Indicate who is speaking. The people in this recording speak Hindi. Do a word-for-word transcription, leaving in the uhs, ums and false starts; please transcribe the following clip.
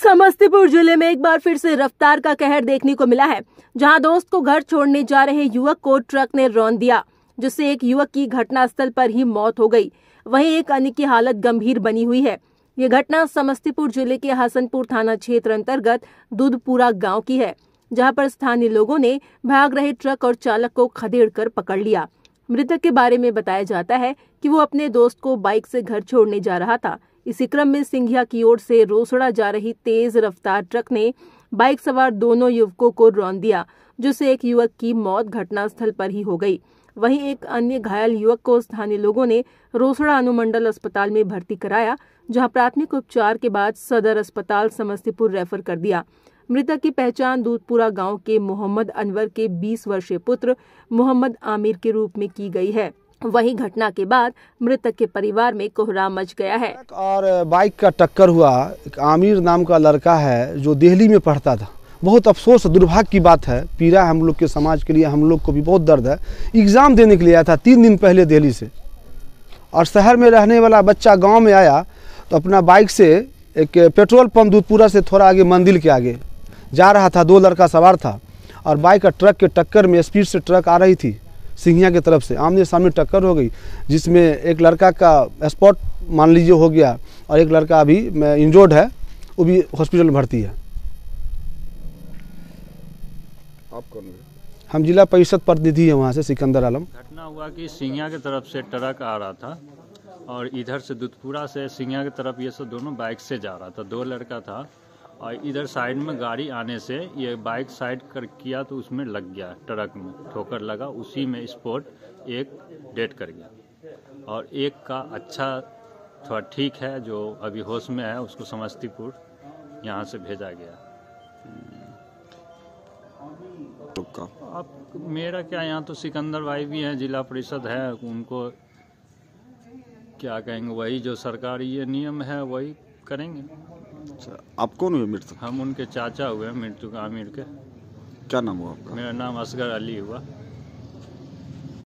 Speaker 1: समस्तीपुर जिले में एक बार फिर से रफ्तार का कहर देखने को मिला है, जहां दोस्त को घर छोड़ने जा रहे युवक को ट्रक ने रौंद दिया, जिससे एक युवक की घटनास्थल पर ही मौत हो गई। वहीं एक अन्य की हालत गंभीर बनी हुई है। ये घटना समस्तीपुर जिले के हसनपुर थाना क्षेत्र अंतर्गत दूधपुरा गांव की है, जहां पर स्थानीय लोगों ने भाग रहे ट्रक और चालक को खदेड़ कर पकड़ लिया। मृतक के बारे में बताया जाता है कि वो अपने दोस्त को बाइक से घर छोड़ने जा रहा था। इसी क्रम में सिंघिया की ओर से रोसड़ा जा रही तेज रफ्तार ट्रक ने बाइक सवार दोनों युवकों को रौंद दिया, जिससे एक युवक की मौत घटनास्थल पर ही हो गई। वहीं एक अन्य घायल युवक को स्थानीय लोगों ने रोसड़ा अनुमंडल अस्पताल में भर्ती कराया, जहां प्राथमिक उपचार के बाद सदर अस्पताल समस्तीपुर रेफर कर दिया। मृतक की पहचान दूधपुरा गांव के मोहम्मद अनवर के बीस वर्षीय पुत्र मोहम्मद आमिर के रूप में की गई है। वहीं घटना के बाद मृतक के परिवार में कोहराम मच गया है।
Speaker 2: और बाइक का टक्कर हुआ, एक आमिर नाम का लड़का है जो दिल्ली में पढ़ता था। बहुत अफसोस दुर्भाग्य की बात है, पीड़ा हम लोग के समाज के लिए, हम लोग को भी बहुत दर्द है। एग्ज़ाम देने के लिए आया था तीन दिन पहले दिल्ली से, और शहर में रहने वाला बच्चा गांव में आया तो अपना बाइक से एक पेट्रोल पंप दूधपुरा से थोड़ा आगे मंदिर के आगे जा रहा था। दो लड़का सवार था और बाइक का ट्रक के टक्कर में स्पीड से ट्रक आ रही थी सिंघिया की तरफ से, आमने सामने टक्कर हो गई, जिसमें एक लड़का का स्पॉट मान लीजिए हो गया और एक लड़का अभी इंजर्ड है, वो भी हॉस्पिटल में भर्ती है।
Speaker 3: आप कौन है?
Speaker 2: हम जिला परिषद प्रतिनिधि हैं वहाँ से, सिकंदर आलम।
Speaker 4: घटना हुआ कि सिंघिया की तरफ से ट्रक आ रहा था और इधर से दूधपुरा से सिंघिया की तरफ ये सब दोनों बाइक से जा रहा था। दो लड़का था और इधर साइड में गाड़ी आने से ये बाइक साइड कर किया तो उसमें लग गया, ट्रक में ठोकर लगा, उसी में स्पॉट एक डेड कर गया और एक का अच्छा थोड़ा ठीक है, जो अभी होश में है, उसको समस्तीपुर यहाँ से भेजा गया। अब मेरा क्या, यहाँ तो सिकंदर भाई भी हैं, जिला परिषद है, उनको क्या कहेंगे, वही जो सरकारी ये नियम है वही करेंगे।
Speaker 3: अच्छा, आप कौन हुए मृतक?
Speaker 4: हम उनके चाचा हुए मृत्यु आमिर के।
Speaker 3: क्या नाम हुआ आपका?
Speaker 4: मेरा नाम असगर अली हुआ।